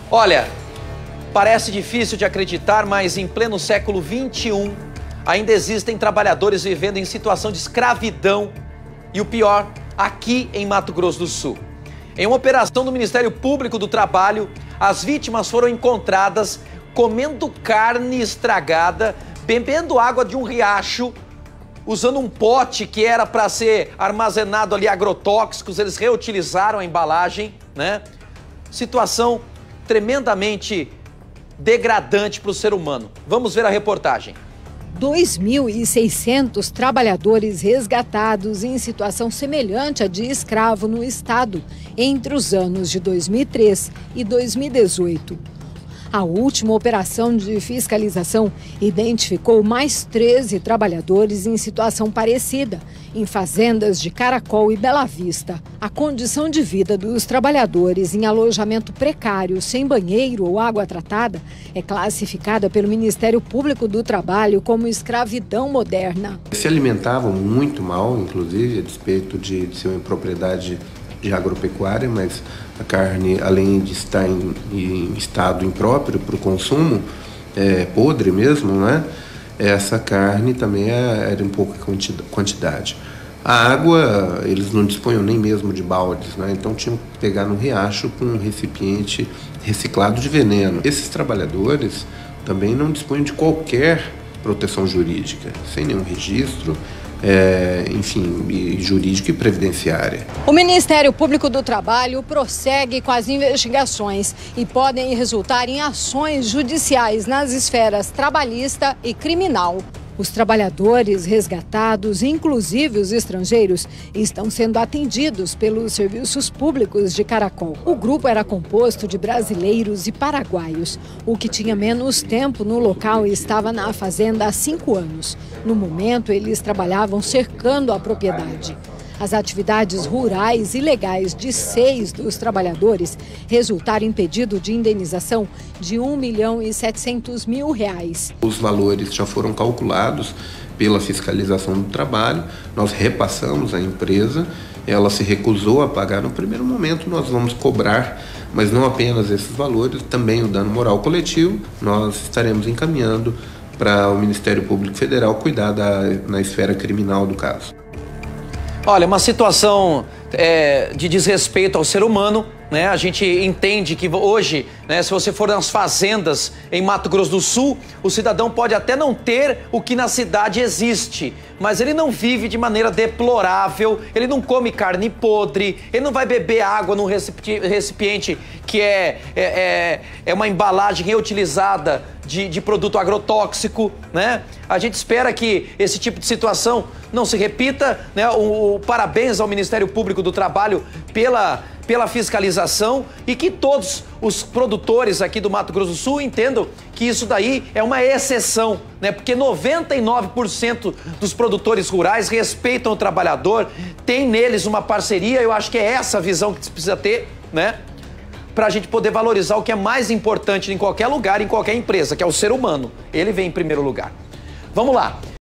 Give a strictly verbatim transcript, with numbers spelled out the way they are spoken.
Olha, parece difícil de acreditar, mas em pleno século vinte e um ainda existem trabalhadores vivendo em situação de escravidão e o pior, aqui em Mato Grosso do Sul. Em uma operação do Ministério Público do Trabalho, as vítimas foram encontradas comendo carne estragada, bebendo água de um riacho, usando um pote que era para ser armazenado ali agrotóxicos, eles reutilizaram a embalagem, né? Situação tremendamente degradante para o ser humano. Vamos ver a reportagem. dois mil e seiscentos trabalhadores resgatados em situação semelhante à de escravo no estado entre os anos de dois mil e três e dois mil e dezoito. A última operação de fiscalização identificou mais treze trabalhadores em situação parecida, em fazendas de Caracol e Bela Vista. A condição de vida dos trabalhadores em alojamento precário, sem banheiro ou água tratada, é classificada pelo Ministério Público do Trabalho como escravidão moderna. Se alimentavam muito mal, inclusive, a despeito de, de ser uma propriedade de agropecuária, mas a carne, além de estar em, em estado impróprio para o consumo, é, podre mesmo, né? Essa carne também é, era em pouca quantidade. A água, eles não dispunham nem mesmo de baldes, né? Então tinham que pegar no riacho com um recipiente reciclado de veneno. Esses trabalhadores também não dispunham de qualquer proteção jurídica, sem nenhum registro, É, enfim, jurídica e previdenciária. O Ministério Público do Trabalho prossegue com as investigações e podem resultar em ações judiciais nas esferas trabalhista e criminal. Os trabalhadores resgatados, inclusive os estrangeiros, estão sendo atendidos pelos serviços públicos de Caracol. O grupo era composto de brasileiros e paraguaios. O que tinha menos tempo no local estava na fazenda há cinco anos. No momento, eles trabalhavam cercando a propriedade. As atividades rurais e legais de seis dos trabalhadores resultaram em pedido de indenização de um milhão e setecentos mil reais. Os valores já foram calculados pela fiscalização do trabalho, nós repassamos à empresa, ela se recusou a pagar. No primeiro momento nós vamos cobrar, mas não apenas esses valores, também o dano moral coletivo, nós estaremos encaminhando para o Ministério Público Federal cuidar da, na esfera criminal do caso. Olha, uma situação é, de desrespeito ao ser humano, né? A gente entende que hoje, né, se você for nas fazendas em Mato Grosso do Sul, o cidadão pode até não ter o que na cidade existe, mas ele não vive de maneira deplorável, ele não come carne podre, ele não vai beber água num recipiente que é, é, é, é uma embalagem reutilizada de, de produto agrotóxico, né? A gente espera que esse tipo de situação não se repita, né? O, o parabéns ao Ministério Público do Trabalho pela, pela fiscalização e que todos os produtores aqui do Mato Grosso do Sul entendam que isso daí é uma exceção, né? Porque noventa e nove por cento dos produtores rurais respeitam o trabalhador, tem neles uma parceria. Eu acho que é essa a visão que se precisa ter, né? Para a gente poder valorizar o que é mais importante em qualquer lugar, em qualquer empresa, que é o ser humano. Ele vem em primeiro lugar. Vamos lá.